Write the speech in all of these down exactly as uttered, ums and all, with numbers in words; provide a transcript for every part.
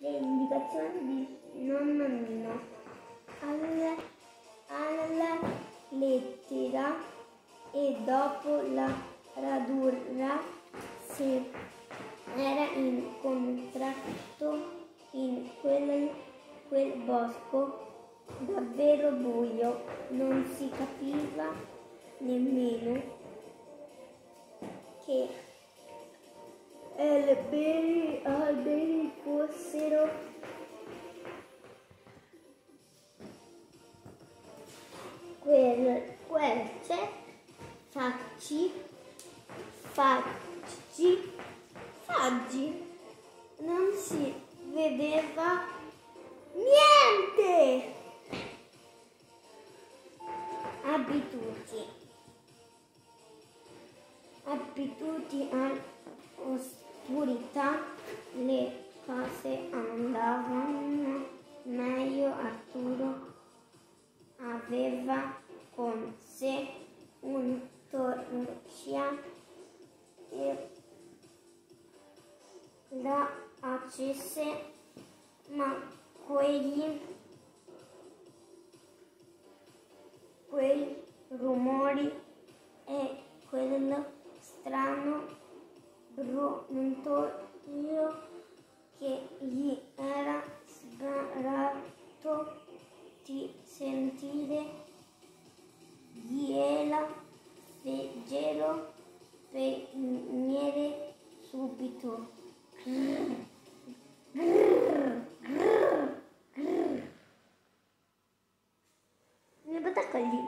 le indicazioni di nonno Nino alla, alla lettera e dopo la radura si era incontrato in quel, quel bosco davvero buio, non si capiva nemmeno che alberi, alberi fossero quel, querce, facci, facci, faggi, non si vedeva niente. Abituti, abituti all'oscurità, le cose andavano meglio. Arturo aveva con sé un torcia e la accese, ma quegli quei rumori e quello strano brontolio che gli era sgarato di sentire gliela fecero venire subito. Grrr, grrr, grrr, grrr. Mi battacco lì.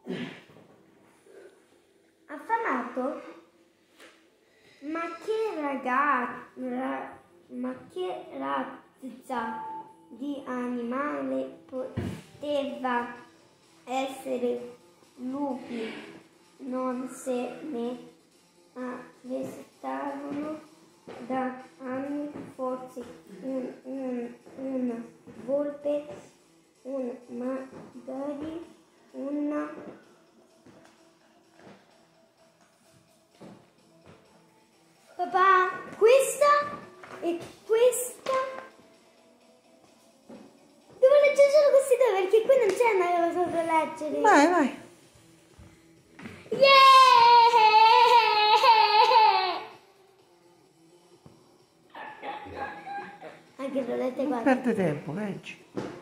Affamato? Ma che ragazza, ma che razza di animale poteva essere? Lupi non se ne avvestavano da anni, forse un, un, una volpe, un magari una papà, questa e questa devo leggere solo questi due perché qui non c'è una cosa da leggere. Vai, vai. Yeah! Anche se lo leggete Non qua. perde tempo, leggi.